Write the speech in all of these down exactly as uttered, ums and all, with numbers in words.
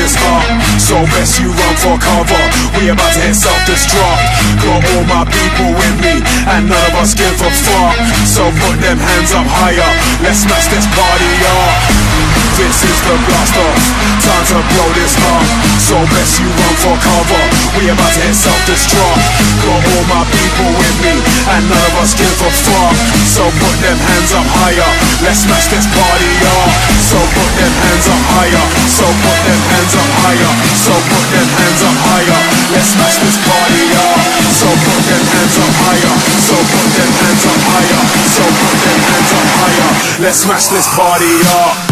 is hot, so best you run for cover. We about to hit self-destruct. Got all my people with me, and none of us give a fuck. So put them hands up higher, let's smash this party up. This is the blast off, time to blow this up. So best you run for cover. We about to hit self-destruct. Got all my people with me, and none of us give a fuck. So put them hands up higher, let's smash this party up. So put them hands up higher. So put them hands up higher. So put them hands up higher. Let's smash this party up. So put them hands up higher. So put them hands up higher. So put them hands up higher. Let's smash this party up.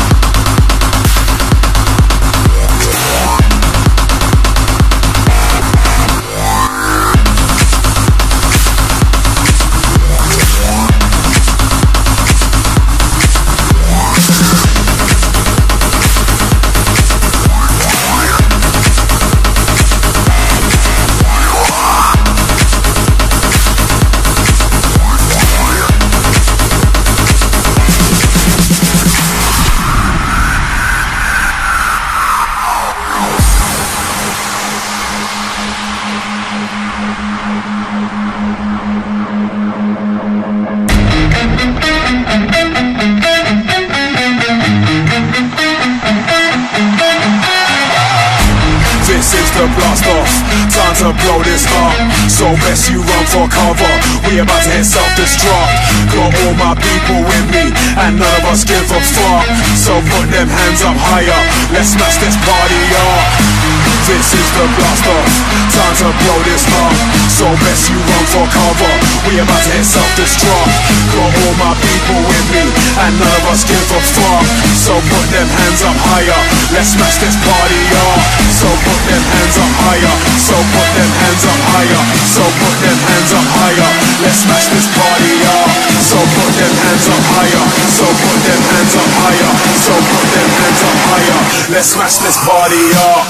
Blast off, time to blow this up. So best you run for cover. We about to hit self-destruct. Got all my people with me, and none of us give a fuck. So put them hands up higher, let's smash this party up. This is the blast off, time to blow this up. So best you run for cover. We about to hit self-destruct. Got all my people with me, and none of us give a fuck. So put them hands up higher, let's smash this party up. So put them hands up higher. So put them hands up higher. So put them hands up higher. Let's smash this party up. So put them hands up higher. So put them hands up higher. So put them hands up higher. Let's smash this party up.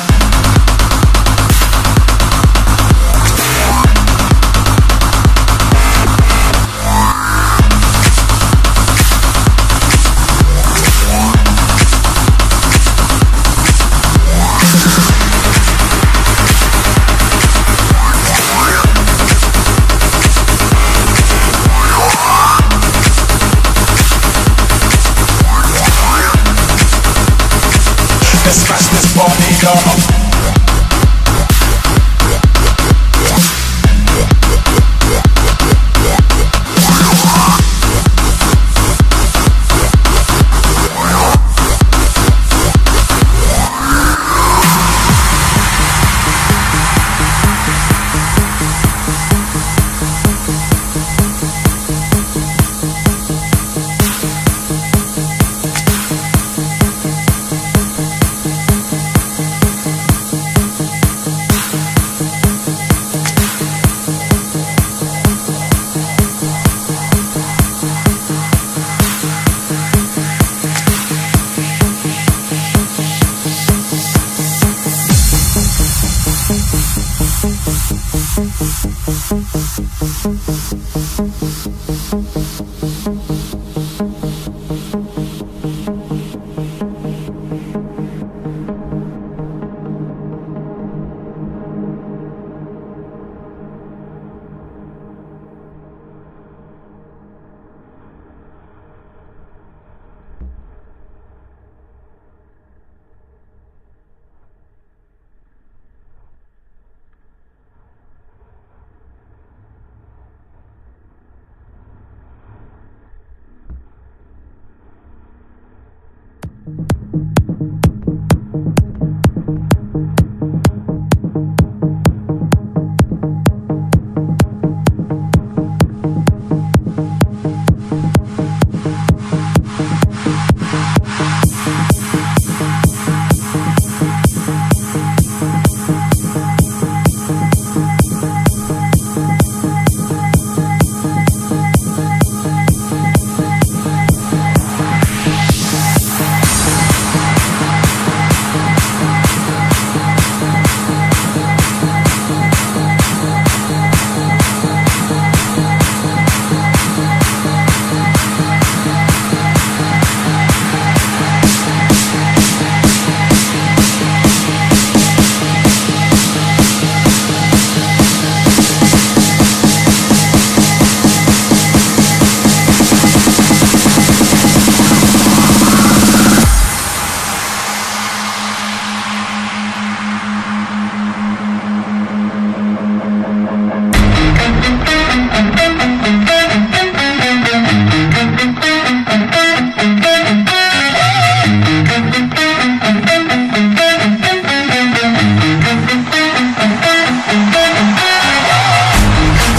Let's smash this party up.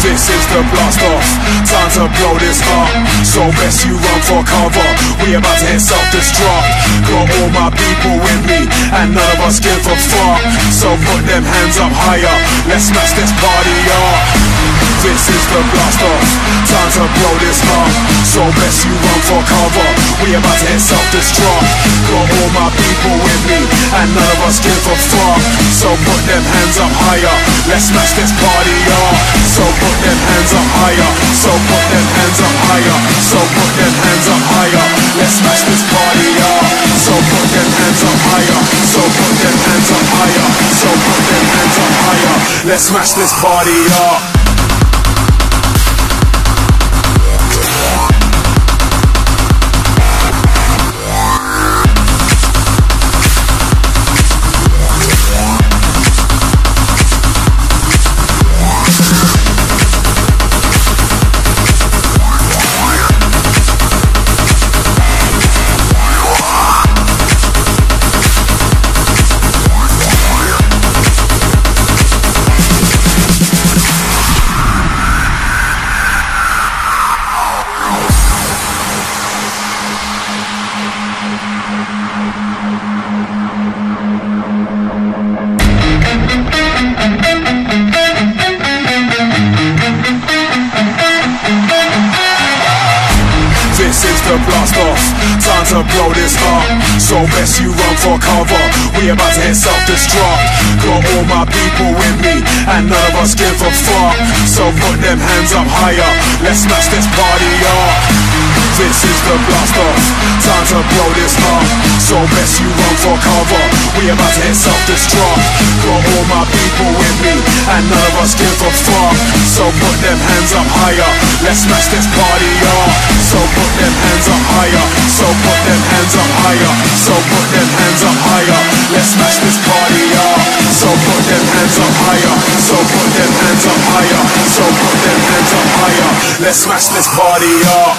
This is the blast off, time to blow this up. So best you run for cover, we about to hit self-destruct. Got all my people with me, and none of us give a fuck. So put them hands up higher, let's smash this party up. This is the blast off, time to blow this up. So best you run for cover, we about to hit self-destruct. Got all my people with me, and none of us give a fuck. So put them hands up higher, let's smash this party up. So put them hands up higher, so put them hands up higher, so put them hands up higher, let's smash this party up. So put them hands up higher, so put them hands up higher, so put them hands up higher, let's smash this party up. Blast off, time to blow this up. So best you run for cover, we about to hit self-destruct. Got all my people with me, and none of us give a fuck. So put them hands up higher, let's smash this party up. This is the blast off, time to blow this up. So best you run for cover, we about to hit self-destruct. Got all my people with me, and none of us give a fuck. So put them hands up higher, let's smash this party up. So put them hands up higher, so put them hands up higher, so put them hands up higher, let's smash this party up. So put them hands up higher, so put them hands up higher, so put them hands up higher, let's smash this party up.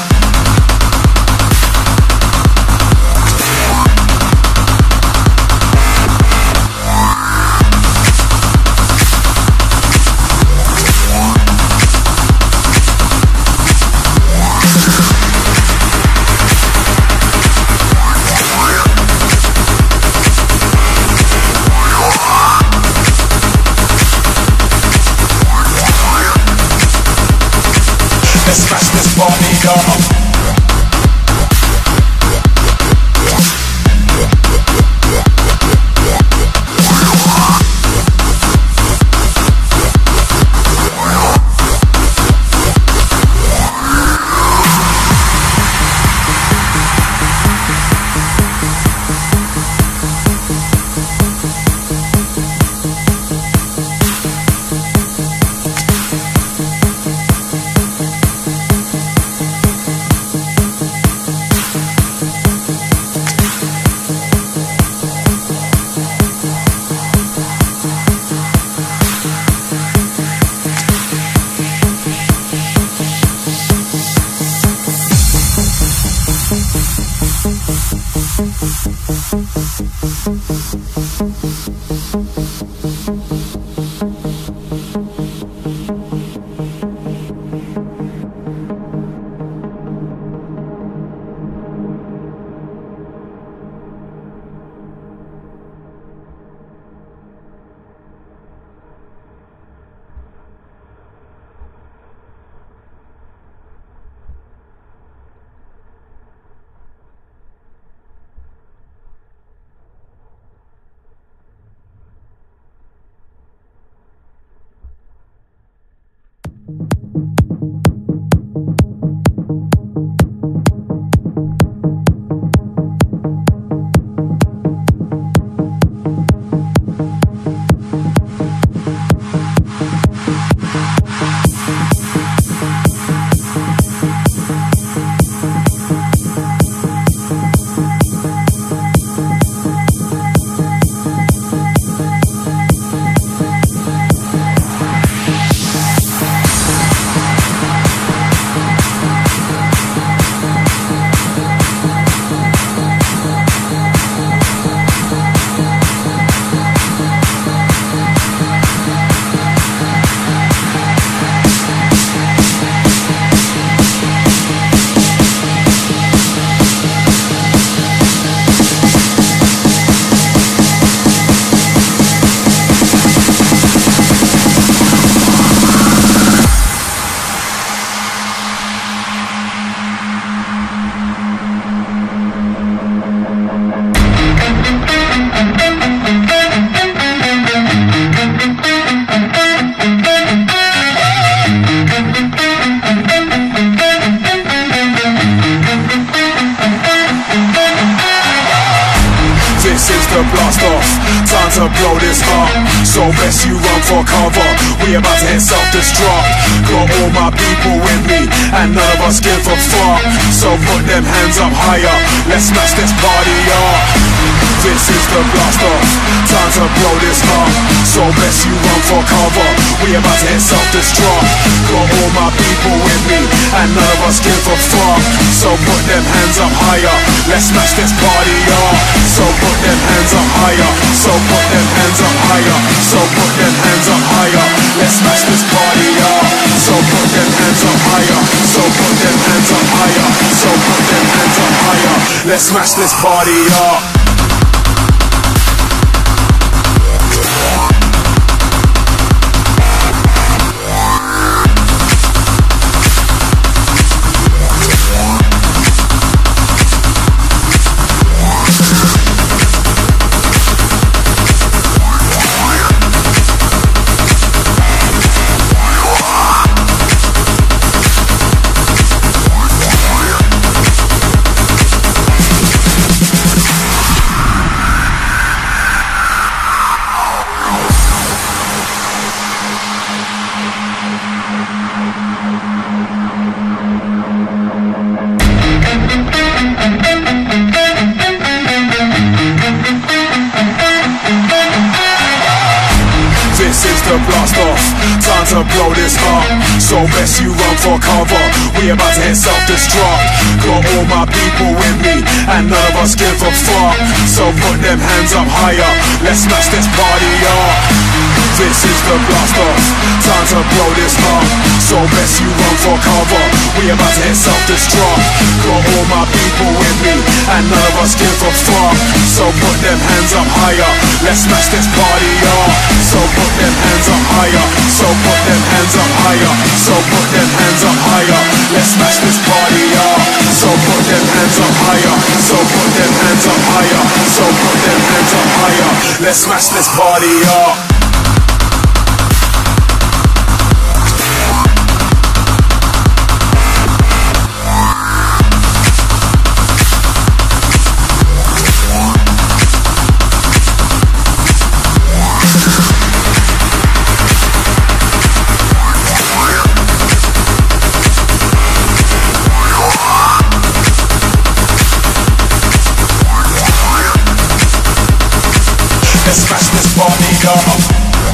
Let's smash this party up. to blow this up, so best you run for cover. We about to hit self-destruct. Got all my people with me, and none of us give a fuck. So put them hands up higher, let's smash this party up. This is the blast off, time to blow this up, so best you run for cover. We about to hit self-destruct. Got all my people with me, and none of us give a fuck. So put them hands up higher, let's smash this party up. So put them hands up higher, so put them hands up higher, so put them hands up higher, let's smash this party up. So put them hands up higher, so put them hands up higher, so put them hands up higher, let's smash this party up. Blast off, time to blow this up, so best you run for cover. We about to hit self-destruct. Got all my people with me, and none of us give a fuck. So put them hands up higher, let's smash this party up. This is the blast off, time to blow this up, so best you run for cover. We about to hit self-destruct. Got all my people with me, and none of us give a fuck. So put them hands up higher, let's smash this party up. So put them hands up higher, so put them hands up higher, so put them hands up higher, let's smash this party up. So put them hands up higher, so put them hands up higher, so put them hands up higher, let's smash this party up. Let's smash this party up.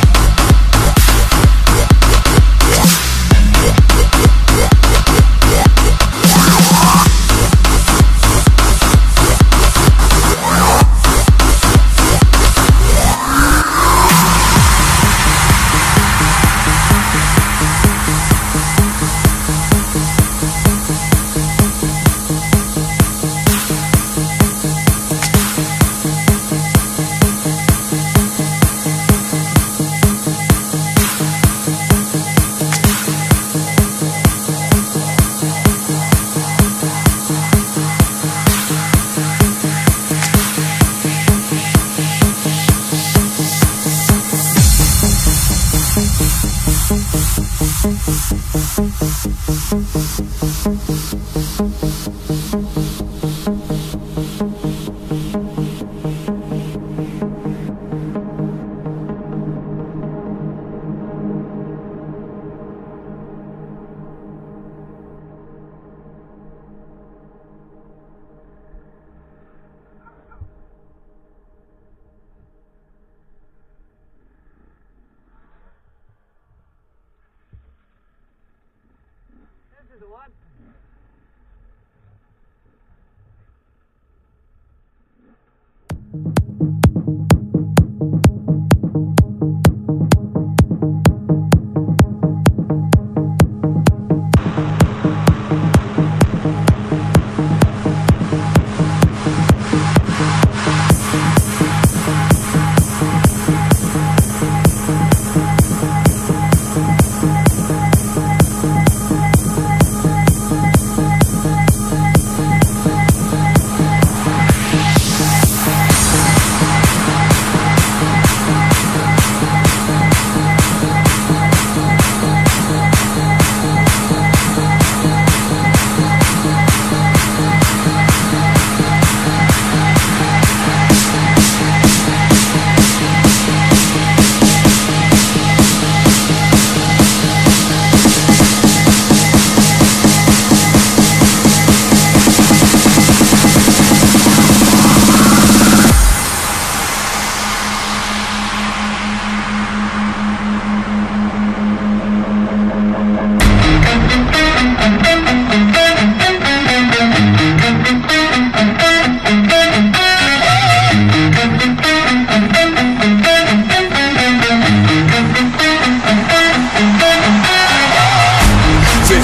This is the one.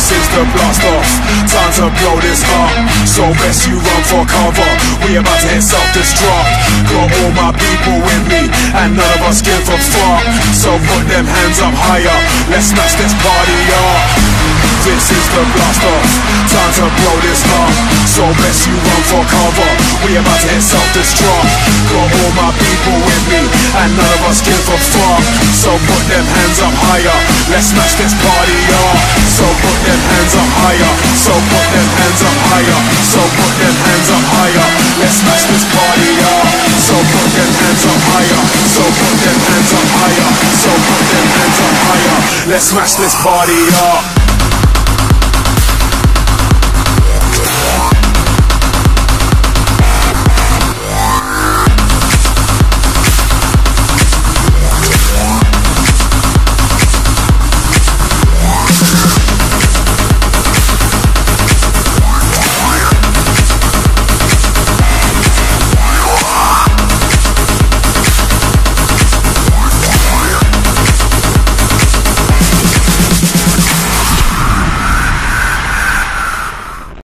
This is the blast off, time to blow this up. So best you run for cover, we about to hit self-destruct. Got all my people with me, and none of us give a fuck. So put them hands up higher, let's smash this party up. This is the blast off, time to blow this up. So best you run for cover, we about to hit self-destruct. Got all my people with me, and none of us give a fuck. So put them hands up higher, let's smash this party up. So put them hands up higher, so put them hands up higher, so put them hands up higher, let's smash this party up. So put them hands up higher, so put them hands up higher, so put them hands up higher, let's smash this party up.